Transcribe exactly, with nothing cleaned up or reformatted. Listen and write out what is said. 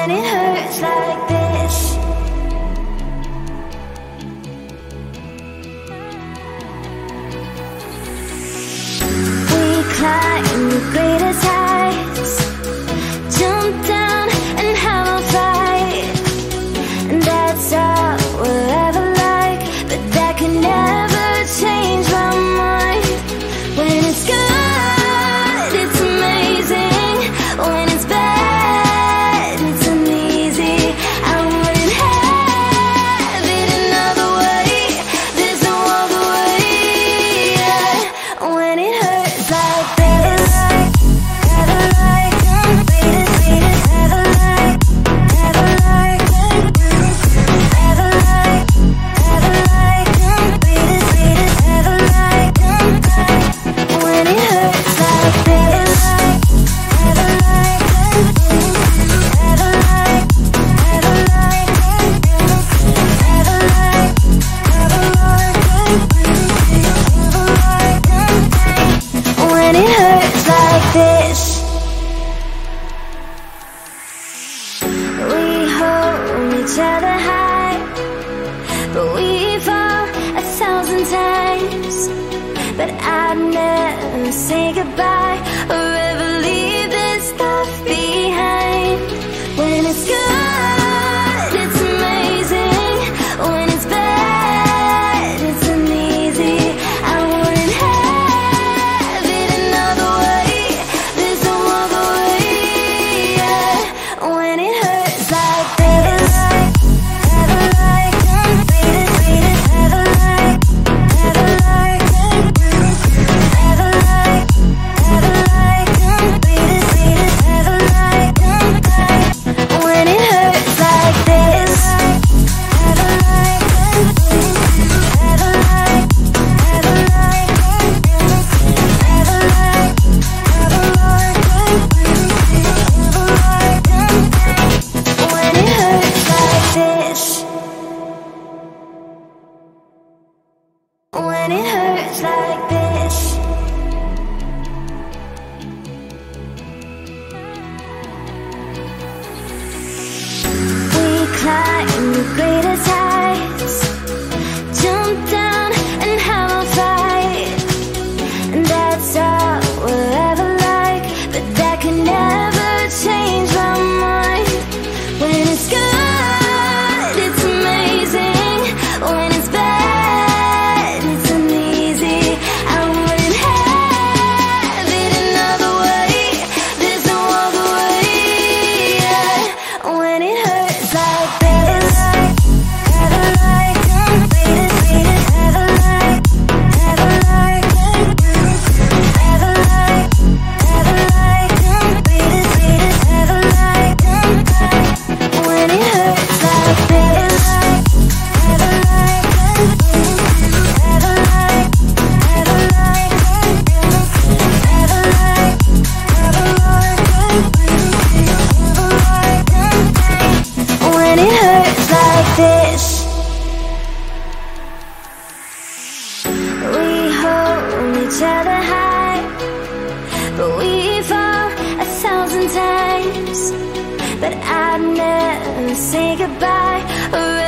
when it hurts like this. We climb the greatest heights, jump down and have a fight, and that's all we'll ever like. But that can never change my mind. When it's good, it's amazing. When it's bad, it's uneasy. I wouldn't have it another way. There's no other way. Yeah. When it hurts like this, ever like, ever like, ever like, ever like, ever like, ever like, ever like. When it hurts like this, ever like, ever like, ever like, ever like, ever like. When it hurts like this, we hold each other high, but we fall a thousand times. But I'd never say goodbye or ever leave this stuff behind. When it's good, it's amazing. When it's bad, it's uneasy. I wouldn't have it another way. There's no other way. Yeah. When it hurts like this, ever like, ever like, ever like, ever like, ever like, ever like. When it hurts like this, ever like, ever like, ever like, ever like, ever like, ever like. When it hurts like this, when it hurts like this. We climb the greatest heights, jump down and have a fight, and that's all we'll ever like. But that can never change my mind. When it's good, it's amazing. When it's bad, it's uneasy. I wouldn't have it another way. There's no other way. Yeah. When it hurts like this, ever like, ever like, ever like, ever like, ever like, ever like. When it hurts like this, ever like, ever like, ever like, ever like, ever like, ever like. When it hurts like this, we hold each other high, but we fall a thousand times. But I'd never say goodbye or